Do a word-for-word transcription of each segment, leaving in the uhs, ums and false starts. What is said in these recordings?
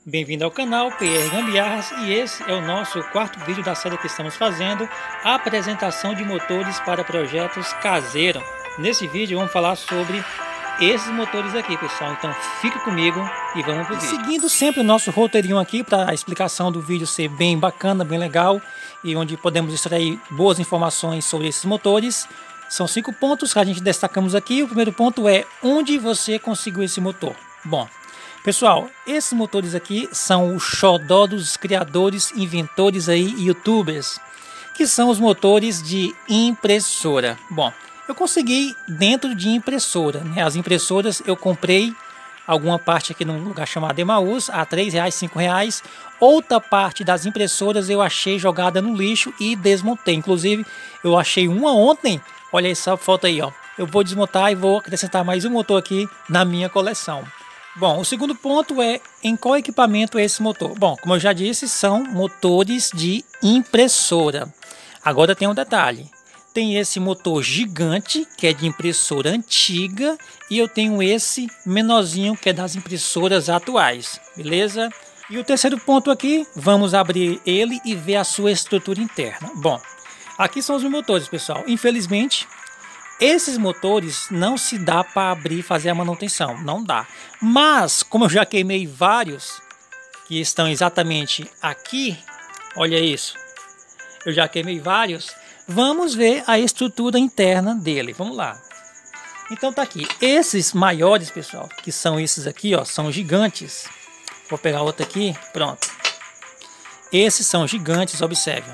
Bem-vindo ao canal P R Gambiarras e esse é o nosso quarto vídeo da série que estamos fazendo, a apresentação de motores para projetos caseiros. Nesse vídeo vamos falar sobre esses motores aqui, pessoal, então fique comigo e vamos pro vídeo. Seguindo sempre o nosso roteirinho aqui para a explicação do vídeo ser bem bacana, bem legal e onde podemos extrair boas informações sobre esses motores. São cinco pontos que a gente destacamos aqui. O primeiro ponto é onde você conseguiu esse motor. Bom, pessoal, esses motores aqui são o xodó dos criadores, inventores aí, youtubers, que são os motores de impressora. Bom, eu consegui dentro de impressora, né? As impressoras eu comprei alguma parte aqui num lugar chamado Emaús a três reais, cinco reais. Outra parte das impressoras eu achei jogada no lixo e desmontei. Inclusive eu achei uma ontem. Olha essa foto aí, ó. Eu vou desmontar e vou acrescentar mais um motor aqui na minha coleção. Bom, o segundo ponto é em qual equipamento é esse motor. Bom, como eu já disse, são motores de impressora. Agora tem um detalhe. Tem esse motor gigante, que é de impressora antiga, e eu tenho esse menorzinho, que é das impressoras atuais, beleza? E o terceiro ponto aqui, vamos abrir ele e ver a sua estrutura interna. Bom, aqui são os motores, pessoal. Infelizmente, esses motores não se dá para abrir e fazer a manutenção, não dá. Mas, como eu já queimei vários, que estão exatamente aqui, olha isso, eu já queimei vários, vamos ver a estrutura interna dele, vamos lá. Então tá aqui, esses maiores, pessoal, que são esses aqui, ó, são gigantes. Vou pegar outro aqui, pronto. Esses são gigantes, observe.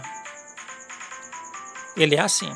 Ele é assim.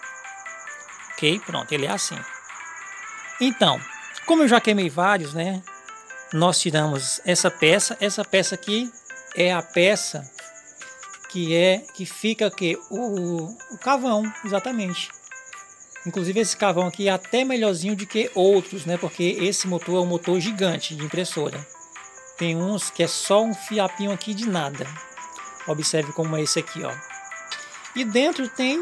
Ok, pronto, ele é assim. Então, como eu já queimei vários, né? Nós tiramos essa peça. Essa peça aqui é a peça que é que fica que o, o cavão, exatamente. Inclusive esse cavão aqui é até melhorzinho do que outros, né? Porque esse motor é um motor gigante de impressora. Tem uns que é só um fiapinho aqui de nada. Observe como é esse aqui, ó. E dentro tem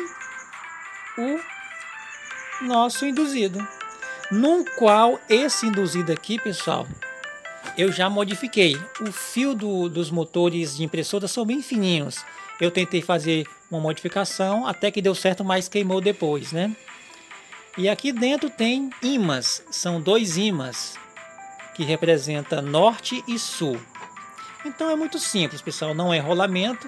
o nosso induzido, no qual esse induzido aqui, pessoal, eu já modifiquei. O fio do, dos motores de impressora são bem fininhos. Eu tentei fazer uma modificação até que deu certo, mas queimou depois, né? E aqui dentro tem ímãs, são dois ímãs que representa norte e sul. Então é muito simples, pessoal, não é rolamento.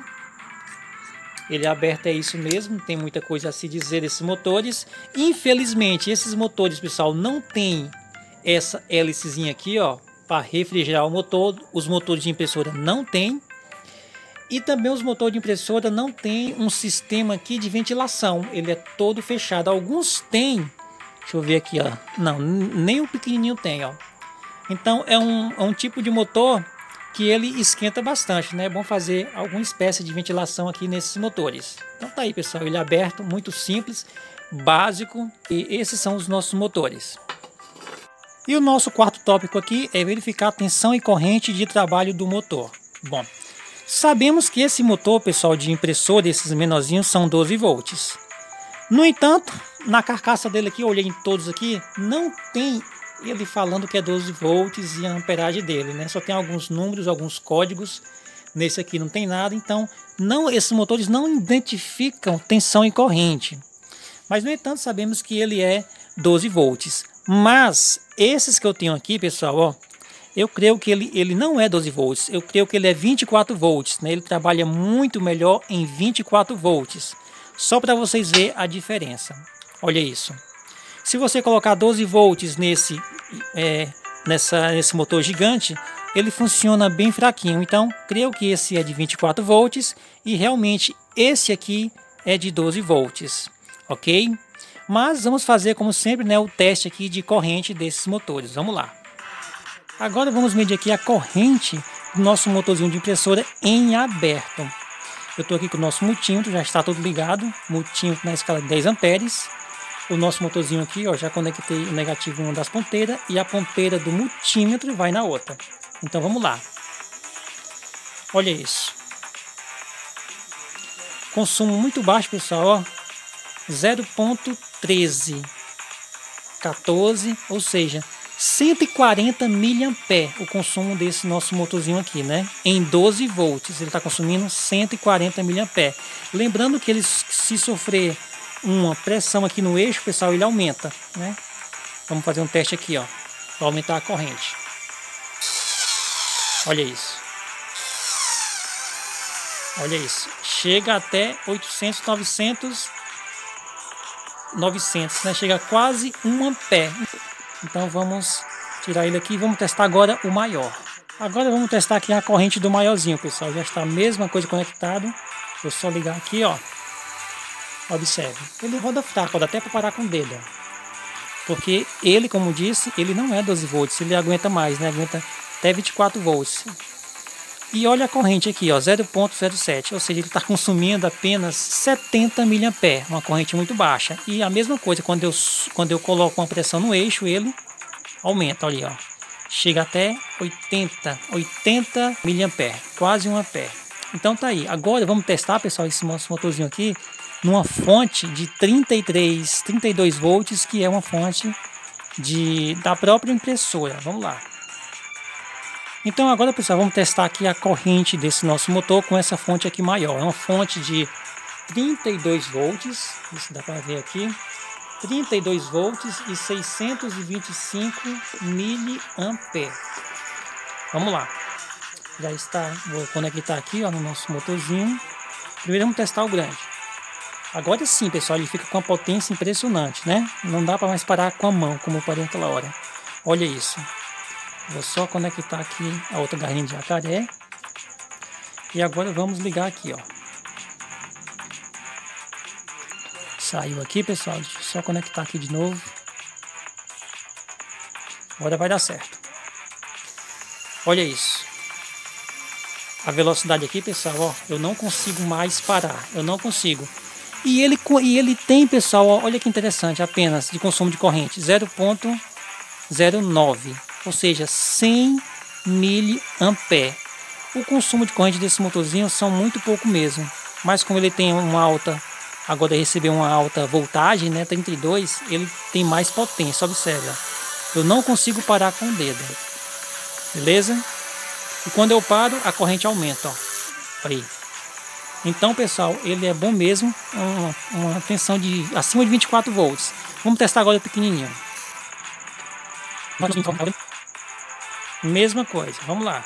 Ele é aberto, é isso mesmo, tem muita coisa a se dizer desses motores. Infelizmente, esses motores, pessoal, não tem essa hélicezinha aqui, ó, para refrigerar o motor. Os motores de impressora não tem. E também os motores de impressora não tem um sistema aqui de ventilação. Ele é todo fechado. Alguns têm, deixa eu ver aqui, ó. Não, nem o pequenininho tem, ó. Então é um, é um tipo de motor que ele esquenta bastante, né? É bom fazer alguma espécie de ventilação aqui nesses motores. Então tá aí, pessoal, ele é aberto, muito simples, básico, e esses são os nossos motores. E o nosso quarto tópico aqui é verificar a tensão e corrente de trabalho do motor. Bom, sabemos que esse motor, pessoal, de impressora, esses menorzinhos, são doze volts. No entanto, na carcaça dele aqui, eu olhei em todos aqui, não tem ele falando que é doze volts e a amperagem dele, né? Só tem alguns números, alguns códigos. Nesse aqui não tem nada, então não, esses motores não identificam tensão e corrente. Mas no entanto sabemos que ele é doze volts. Mas esses que eu tenho aqui, pessoal, ó, eu creio que ele, ele não é doze volts. Eu creio que ele é vinte e quatro volts, né? Ele trabalha muito melhor em vinte e quatro volts. Só para vocês verem a diferença. Olha isso. Se você colocar doze volts nesse, é, nessa, nesse motor gigante, ele funciona bem fraquinho. Então, creio que esse é de vinte e quatro volts e realmente esse aqui é de doze volts, ok? Mas vamos fazer, como sempre, né, o teste aqui de corrente desses motores. Vamos lá. Agora vamos medir aqui a corrente do nosso motorzinho de impressora em aberto. Eu estou aqui com o nosso multímetro, já está todo ligado, multímetro na escala de dez amperes. O nosso motorzinho aqui, ó, já conectei o negativo em uma das ponteiras e a ponteira do multímetro vai na outra. Então vamos lá. Olha isso. Consumo muito baixo, pessoal, ó. zero ponto treze, quatorze, ou seja, cento e quarenta miliamperes o consumo desse nosso motorzinho aqui, né? Em doze volts, ele está consumindo cento e quarenta miliamperes. Lembrando que ele, se sofrer uma pressão aqui no eixo, pessoal, ele aumenta, né? Vamos fazer um teste aqui, ó, para aumentar a corrente. Olha isso. Olha isso. Chega até oitocentos, novecentos, novecentos, né? Chega a quase um ampere. Então vamos tirar ele aqui e vamos testar agora o maior. Agora vamos testar aqui a corrente do maiorzinho, pessoal. Já está a mesma coisa conectado. Vou só ligar aqui, ó. Observe. Ele roda fraco, roda até para parar com o dedo, ó. Porque ele, como disse, ele não é doze volts. Ele aguenta mais, né? Aguenta até vinte e quatro volts. E olha a corrente aqui, ó, zero ponto zero sete. Ou seja, ele está consumindo apenas setenta miliamperes. Uma corrente muito baixa. E a mesma coisa, quando eu, quando eu coloco uma pressão no eixo, ele aumenta, olha, ó. Chega até oitenta, oitenta miliamperes, quase um ampere. Então tá aí. Agora vamos testar, pessoal, esse nosso motorzinho aqui numa fonte de trinta e três, trinta e dois volts, que é uma fonte de, da própria impressora. Vamos lá. Então agora, pessoal, vamos testar aqui a corrente desse nosso motor com essa fonte aqui maior. É uma fonte de trinta e dois volts, isso dá para ver aqui. trinta e dois volts e seiscentos e vinte e cinco miliamperes. Vamos lá. Já está, vou conectar aqui, ó, no nosso motorzinho. Primeiro vamos testar o grande. Agora sim, pessoal, ele fica com uma potência impressionante, né? Não dá para mais parar com a mão, como eu parei naquela hora. Olha isso. Vou só conectar aqui a outra garrinha de jacaré. E agora vamos ligar aqui, ó. Saiu aqui, pessoal. Deixa eu só conectar aqui de novo. Agora vai dar certo. Olha isso. A velocidade aqui, pessoal, ó, eu não consigo mais parar. Eu não consigo. E ele, e ele tem, pessoal, ó, olha que interessante, apenas de consumo de corrente, zero ponto zero nove. Ou seja, cem miliamperes. O consumo de corrente desse motorzinho são muito pouco mesmo. Mas como ele tem uma alta, agora recebeu uma alta voltagem, né, trinta e dois, ele tem mais potência. Observa. Eu não consigo parar com o dedo. Beleza? E quando eu paro, a corrente aumenta, ó. Aí. Então, pessoal, ele é bom mesmo. Uma, uma tensão de acima de vinte e quatro volts. Vamos testar agora o pequenininho. Mesma coisa, vamos lá.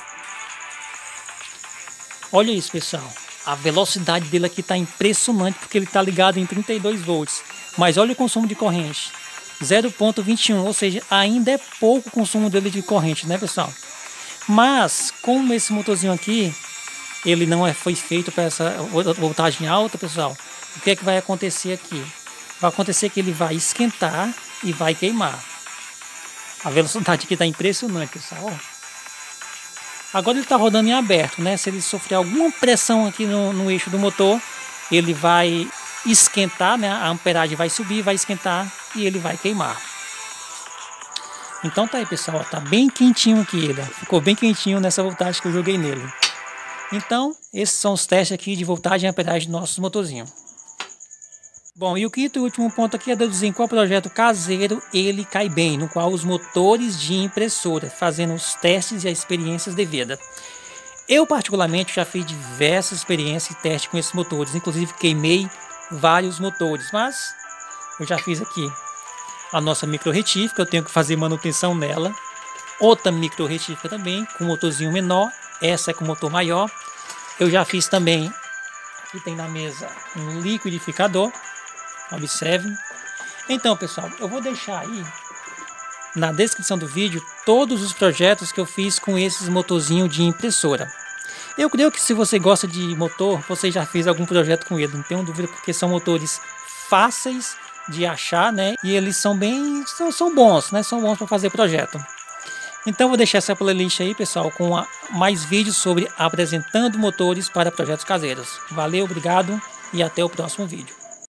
Olha isso, pessoal. A velocidade dele aqui está impressionante, porque ele está ligado em trinta e dois volts. Mas olha o consumo de corrente, zero ponto vinte e um, ou seja, ainda é pouco o consumo dele de corrente, né, pessoal? Mas como esse motorzinho aqui, ele não é, foi feito para essa voltagem alta, pessoal, o que é que vai acontecer aqui? Vai acontecer que ele vai esquentar e vai queimar. A velocidade aqui está impressionante, pessoal. Agora ele está rodando em aberto, né? Se ele sofrer alguma pressão aqui no, no eixo do motor, ele vai esquentar, né? A amperagem vai subir, vai esquentar e ele vai queimar. Então tá aí, pessoal. Tá bem quentinho aqui ele. Ficou bem quentinho nessa voltagem que eu joguei nele. Então, esses são os testes aqui de voltagem e amperagem do nosso motorzinho. Bom, e o quinto e último ponto aqui é deduzir em qual projeto caseiro ele cai bem, no qual os motores de impressora, fazendo os testes e as experiências devidas. Eu particularmente já fiz diversas experiências e testes com esses motores, inclusive queimei vários motores, mas eu já fiz aqui a nossa micro retífica, eu tenho que fazer manutenção nela, outra micro retífica também, com motorzinho menor, essa é com motor maior. Eu já fiz também, aqui tem na mesa um liquidificador. Observe. Então, pessoal, eu vou deixar aí na descrição do vídeo todos os projetos que eu fiz com esses motorzinhos de impressora. Eu creio que se você gosta de motor, você já fez algum projeto com ele, não tenho dúvida, porque são motores fáceis de achar, né? E eles são bem, são, são bons, né? São bons para fazer projeto. Então vou deixar essa playlist aí, pessoal, com a, mais vídeos sobre apresentando motores para projetos caseiros. Valeu, obrigado e até o próximo vídeo.